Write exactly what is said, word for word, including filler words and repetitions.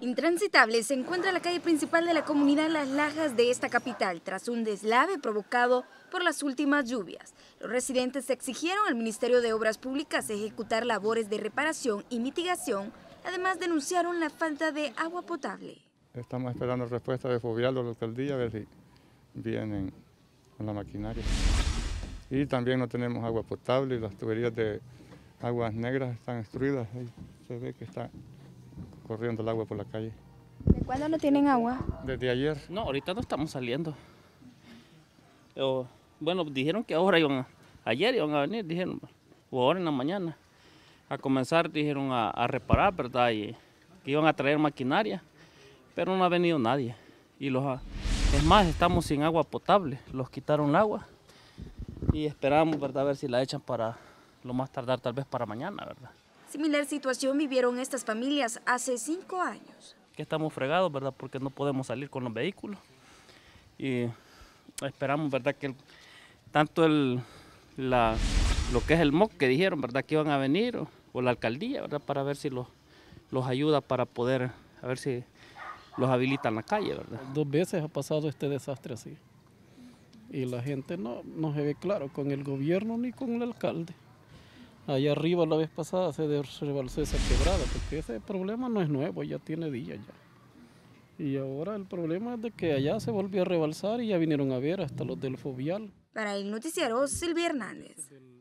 Intransitable se encuentra la calle principal de la comunidad Las Lajas de esta capital tras un deslave provocado por las últimas lluvias. Los residentes exigieron al Ministerio de Obras Públicas ejecutar labores de reparación y mitigación. Además denunciaron la falta de agua potable. Estamos esperando respuesta de Fovial o la alcaldía a ver si vienen con la maquinaria. Y también no tenemos agua potable, las tuberías de aguas negras están destruidas. Ahí se ve que está corriendo el agua por la calle. ¿De cuándo no tienen agua? Desde ayer. No, ahorita no estamos saliendo. Pero, bueno, dijeron que ahora iban a, ayer iban a venir, dijeron, o ahora en la mañana. A comenzar, dijeron, a, a reparar, ¿verdad? Y que iban a traer maquinaria, pero no ha venido nadie. Y los, es más, estamos sin agua potable, los quitaron el agua y esperamos, ¿verdad? A ver si la echan para lo más tardar, tal vez para mañana, ¿verdad? Similar situación vivieron estas familias hace cinco años. Que estamos fregados, ¿verdad? Porque no podemos salir con los vehículos. Y esperamos, ¿verdad? Que el, tanto el, la, lo que es el M O C que dijeron, ¿verdad? Que iban a venir, o, o la alcaldía, ¿verdad? Para ver si los, los ayuda para poder, a ver si los habilitan la calle, ¿verdad? Dos veces ha pasado este desastre así. Y la gente no, no se ve claro con el gobierno ni con el alcalde. Allá arriba la vez pasada se rebalsó esa quebrada, porque ese problema no es nuevo, ya tiene días ya. Y ahora el problema es de que allá se volvió a rebalsar y ya vinieron a ver hasta los del Fovial. Para el noticiero, Silvia Hernández.